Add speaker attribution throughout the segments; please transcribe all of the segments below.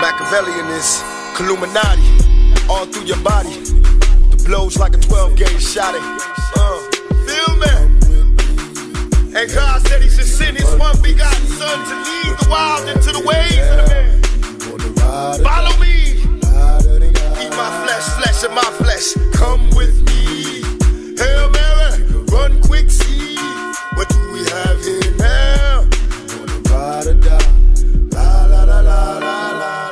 Speaker 1: Machiavellian is Illuminati, all through your body. The blows like a 12-gauge shot. Feel me? And God said he should send his one begotten son to lead the wild into the ways of the man. Follow me. Eat my flesh, flesh of my flesh. Come with me. Hail Mary, run quick, see. What do we have here now? Ride or die. La la la la la la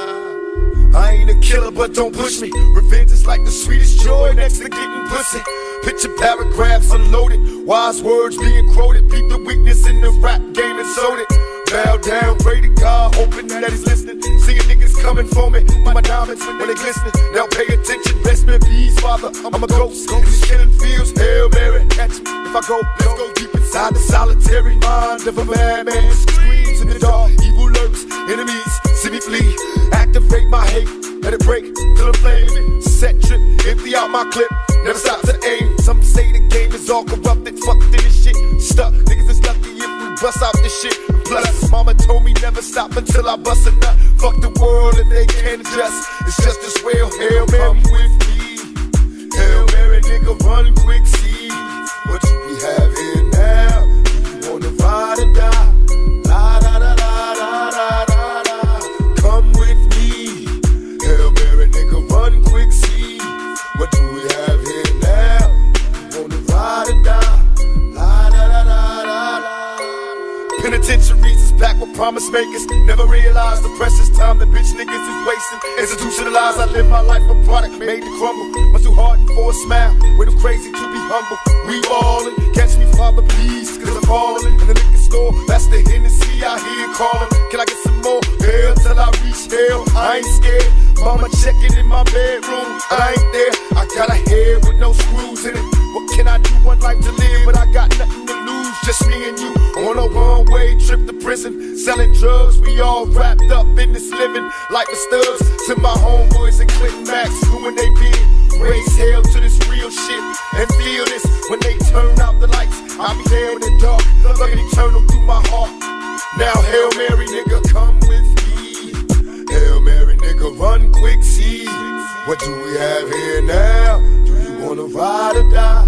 Speaker 1: la. I ain't a killer, but don't push me. Revenge is like the sweetest joy next to getting pussy. Picture paragraphs unloaded, wise words being quoted. Beat the weakness in the rap game and sold it. Bow down, pray to God, hoping that he's listening. Seeing niggas coming for me, my diamonds when they glistening. Now pay attention, bless me, peace, Father. I'm a ghost, these killing fields. Hail Mary, catch me if I go. Let's go deep inside the solitary mind of a madman. Screams in the dark, evil lurks, enemies see me flee. Activate my hate, let it break till I'm flaming. Set trip, empty out my clip. Never stop to aim. Some say the game is all corrupted. Fucked in this shit. Stuck. Niggas is lucky if we bust out this shit. And plus, mama told me never stop until I bust a nut. Fuck the world and they can't adjust. It's just as well. Hail Mary, come with me. Hail Mary, nigga, run quick, see what do we have here now. You wanna ride or die? La da da da da da da da. Come with me. Hail Mary, nigga, run quick, see what do we have here now? You wanna ride or die? La da da da da da. Penitentiaries is packed with promise makers. Never realized the precious time that bitch niggas is wasting. Institutionalized, I live my life a product made to crumble. Much too hard for a smile, way too crazy to be humble. We ballin', catch me, Father, please, cause I'm falling. In the liquor store, that's the Hennessy I hear calling. Can I get some more? Hell till I reach hell, I ain't scared. Mama checking in my bedroom, I ain't there. I got a head with no screws in it. What can I do? One life to live, but I got nothing to lose. Just me and you on a one-way trip to prison. Selling drugs, we all wrapped up in this living. Like the studs to my homeboys and Clinton Max, doing they bid. Raise hell to this real shit and feel this when they turn out the lights. I'll be there in the dark, looking eternal through my heart. Now Hail Mary, nigga, come with me. Hail Mary, nigga, run quick, see what do we have here now? Do you wanna ride or die?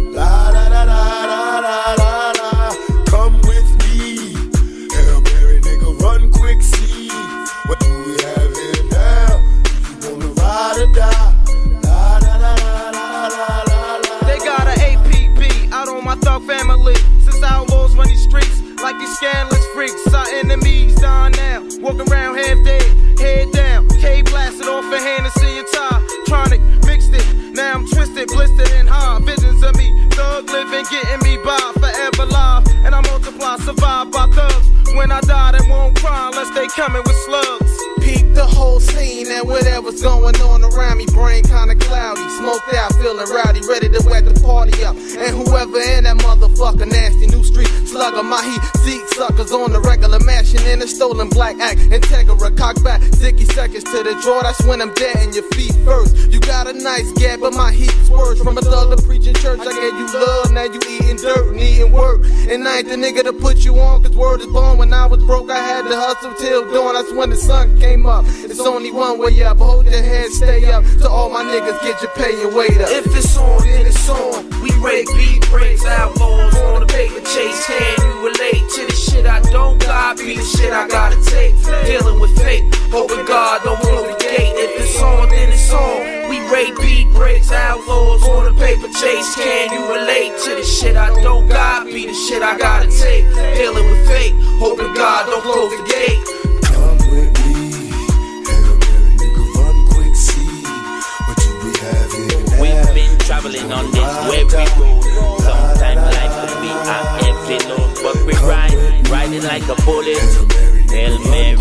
Speaker 1: La da da da da da da da. Come with me. Hail Mary, nigga, run quick, see what do we have here now? Do you wanna ride or die? La da da da da da da.
Speaker 2: They got an APB out on my thug family. Since outlaws run these streets like these scandalous freaks. Our enemies dying now, walking around half dead, head down. K blasted off a Hennessy and tie. Tronic mixed it, now I'm twisted, blistered and high. Visions of me, thug living, getting me by, forever live. And I multiply, survive by thugs. When I die, they won't cry unless they coming with slugs. Peep the whole scene and whatever's going on around me. Brain kinda cloudy, smoked out, feeling rowdy, ready to wet the party up. And whoever in that motherfucker nasty new street slugger, my heat seek suckers on the regular, mashing in a stolen black act. Integra, cock back, 60 seconds to the draw. That's when I'm dead in your feet first. You got a nice gap, but my heat's worse. From a thug to preaching church, I gave you love, now you eating dirt, needing work. And I ain't the nigga to put you on, cause word is born. When I was broke, I had to hustle till dawn. That's when the sun came up. It's only one way up, hold your head, stay up. To all my niggas, get your pay and weight up.
Speaker 3: If it's on, then it's on. We break beat breaks, outlaws on the paper chase. Can you relate to the shit I don't got? Be the shit I gotta take. Dealing with fate, hoping God don't close the gate. If it's on, then it's on. We break beat breaks, outlaws on the paper chase. Can you relate to the shit I don't got? Be the shit I gotta take. Dealing with fate, hoping God don't close the gate.
Speaker 1: Come with me. Hail Mary, nigga, run quick, see what do we have here now?
Speaker 4: We've been traveling on this weary road. Sometimes life could be a heavy load, but we riding like a bullet. Hail Mary,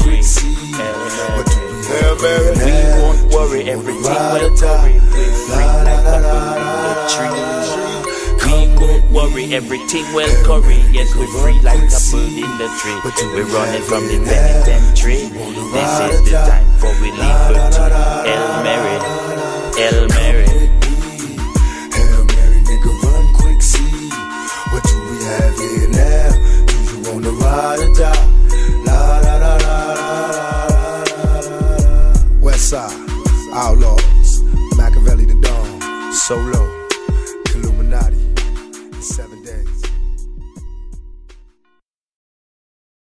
Speaker 1: Hail Mary,
Speaker 4: we won't worry, everything will curry. We're free like a bird in the tree. We won't worry, everything will curry. Yes, we're free like a bird in the tree. We're running from the penitentiary. This is the time for we liberty. Hail Mary, Hail Mary.
Speaker 1: Hail Mary, nigga, run quick, see what do we have here now? Do you wanna ride or die? La la la la la la la. Outlaws, Machiavelli the Dawn, Solo, Illuminati, 7.